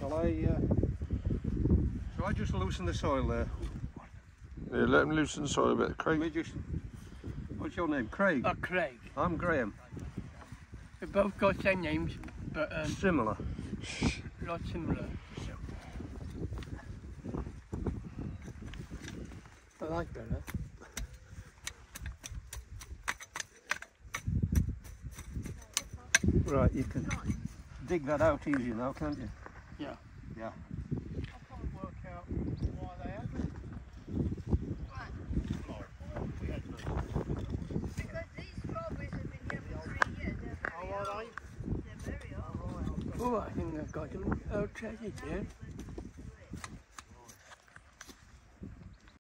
Shall I just loosen the soil there? Yeah, let him loosen the soil a bit, Craig. What's your name? Craig? Craig. I'm Graham. We both got same names, but Similar. not similar. So. I like Bella. Right, you can dig that out easy now, can't you? Yeah. Yeah. I can't work out why they haven't. Because these strawberries have been here for 3 years. They're very old. They're very old. Oh, I think I've got them outside it, yeah.